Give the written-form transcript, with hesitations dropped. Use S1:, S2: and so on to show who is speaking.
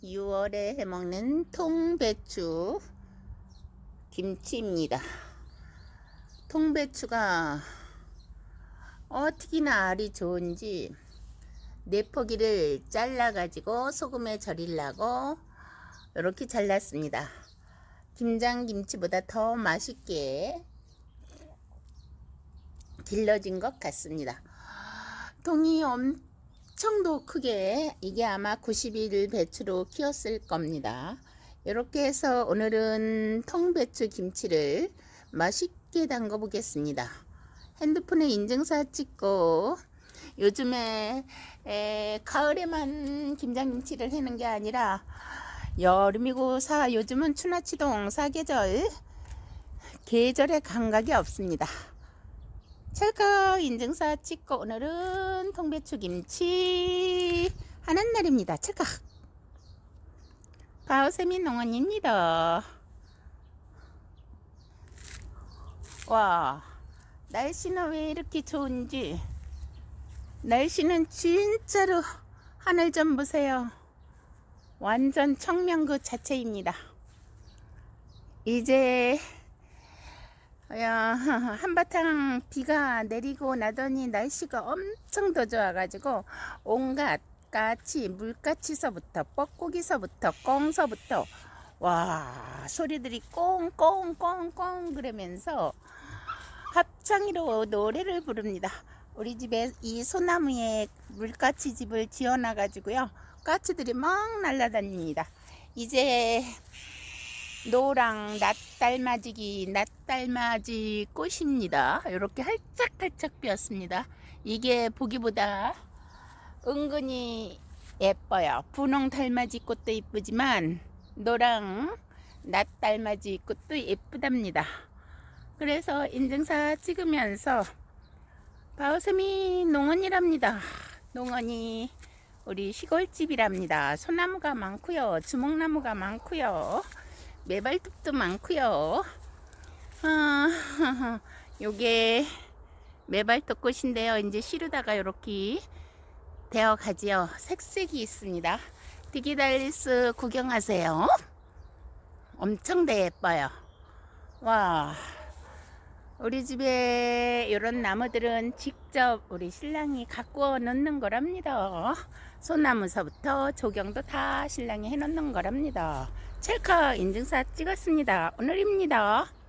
S1: 6월에 해먹는 통배추 김치입니다. 통배추가 어떻게나 알이 좋은지 내포기를 잘라 가지고 소금에 절이려고 이렇게 잘랐습니다. 김장김치보다 더 맛있게 길러진 것 같습니다. 통이 엄청도 크게, 이게 아마 90일 배추로 키웠을 겁니다. 이렇게 해서 오늘은 통배추 김치를 맛있게 담궈 보겠습니다. 핸드폰에 인증사 찍고, 요즘에 가을에만 김장김치를 하는 게 아니라 여름이고 요즘은 추나치동 사계절, 계절에 감각이 없습니다. 찰칵 인증사 찍고 오늘은 통배추 김치 하는 날입니다. 찰칵. 바오세미 농원입니다. 와, 날씨는 왜 이렇게 좋은지. 날씨는 진짜로 하늘 좀 보세요. 완전 청명 그 자체입니다. 이제 한바탕 비가 내리고 나더니 날씨가 엄청 더 좋아가지고 온갖 까치, 물까치서부터 뻐꾸기서부터 꽁서부터 와, 소리들이 꽁꽁꽁꽁 그러면서 합창으로 노래를 부릅니다. 우리 집에 이 소나무에 물까치 집을 지어놔 가지고요, 까치들이 막 날아다닙니다. 이제 노랑 낫달맞이 꽃입니다. 이렇게 활짝활짝 피었습니다. 이게 보기보다 은근히 예뻐요. 분홍 달맞이 꽃도 예쁘지만 노랑 낫달맞이 꽃도 예쁘답니다. 그래서 인증사 찍으면서 바오세미 농원이랍니다. 농원이 우리 시골집이랍니다. 소나무가 많고요, 주먹나무가 많고요, 매발톱도 많고요. 요게 매발톱 꽃인데요, 이제 시루다가 이렇게 되어 가지요. 색색이 있습니다. 디기달리스 구경하세요. 엄청 예뻐요. 와, 우리 집에 이런 나무들은 직접 우리 신랑이 갖고 놓는 거랍니다. 소나무서부터 조경도 다 신랑이 해놓는 거랍니다. 찰칵 인증사 찍었습니다. 오늘입니다.